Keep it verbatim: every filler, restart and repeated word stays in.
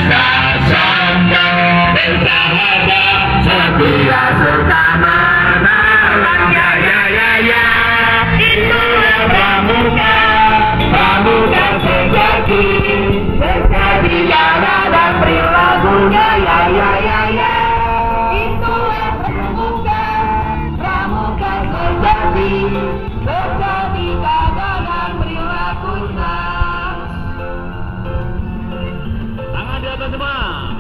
sasongko bersahabat setia serta menolong. Ya ya ya ya, itulah pramuka, pramuka sejati, sejati cara dan perilakunya. Ya ya ya ya, itulah pramuka, pramuka sejati, sejati cara dan perilakunya. Tangan di atas semua.